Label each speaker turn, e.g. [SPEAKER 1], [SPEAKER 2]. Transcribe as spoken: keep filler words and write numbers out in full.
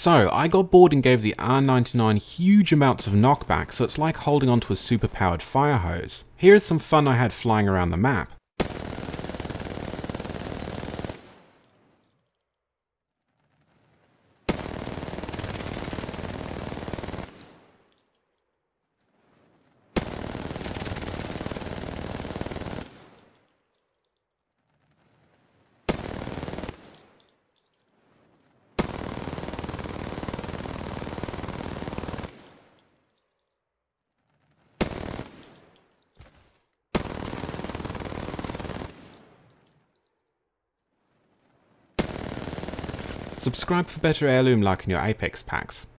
[SPEAKER 1] So, I got bored and gave the R ninety-nine huge amounts of knockback, so it's like holding onto a super-powered fire hose. Here is some fun I had flying around the map. Subscribe for better heirloom luck in your Apex packs.